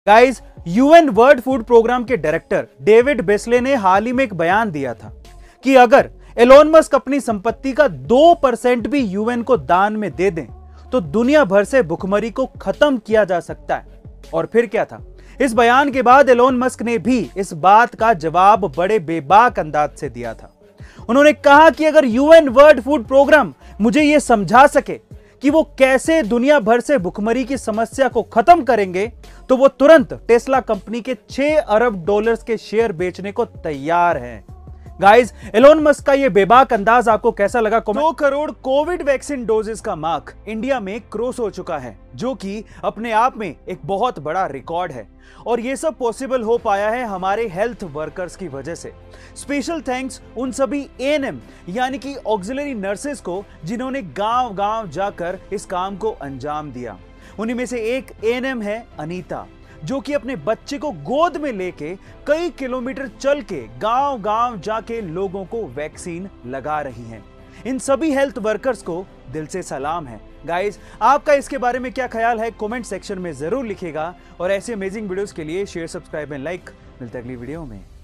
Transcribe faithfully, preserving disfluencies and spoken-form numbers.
Guys, UN world food programme के director David Beasley ने हाल ही में एक बयान दिया था कि अगर एलोन मस्क अपनी संपत्ति का दो परसेंट भी यूएन को दान में दे दें तो दुनिया भर से भुखमरी को खत्म किया जा सकता है। और फिर क्या था, इस बयान के बाद एलोन मस्क ने भी इस बात का जवाब बड़े बेबाक अंदाज से दिया था। उन्होंने कहा कि अगर यूएन वर्ल्ड फूड प्रोग्राम मुझे यह समझा सके कि वो कैसे दुनिया भर से भुखमरी की समस्या को खत्म करेंगे तो वो तुरंत टेस्ला कंपनी के छह अरब डॉलर्स के शेयर बेचने को तैयार है। गाइस, एलोन मस्क का ये बेबाक अंदाज आपको कैसा लगा? दो करोड़ कोविड वैक्सीन डोजेस का मार्क इंडिया में क्रॉस हो चुका है, जो कि अपने आप में एक बहुत बड़ा रिकॉर्ड है। और ये सब पॉसिबल हो पाया है हमारे हेल्थ वर्कर्स की वजह से। स्पेशल थैंक्स उन सभी एएनएम यानी कि ऑक्सिलरी नर्सेस को जिन्होंने गांव गांव जाकर इस काम को अंजाम दिया। उन्हीं में से एक एएनएम है अनीता, जो कि अपने बच्चे को गोद में लेके कई किलोमीटर चल के गांव गांव जाके लोगों को वैक्सीन लगा रही हैं। इन सभी हेल्थ वर्कर्स को दिल से सलाम है। गाइस, आपका इसके बारे में क्या ख्याल है? कमेंट सेक्शन में जरूर लिखिएगा और ऐसे अमेजिंग वीडियोस के लिए शेयर, सब्सक्राइब एंड लाइक। मिलते हैं अगली वीडियो में।